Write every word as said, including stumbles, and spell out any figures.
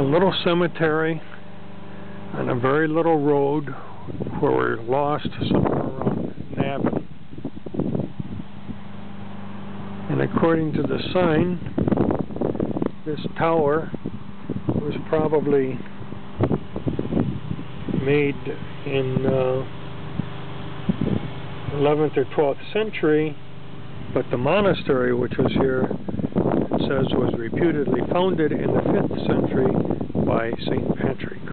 little cemetery on a very little road where we're lost somewhere around Navin. And according to the sign, this tower was probably made in uh, eleventh or twelfth century, but the monastery which was here, it says, was reputedly founded in the fifth century by Saint Patrick.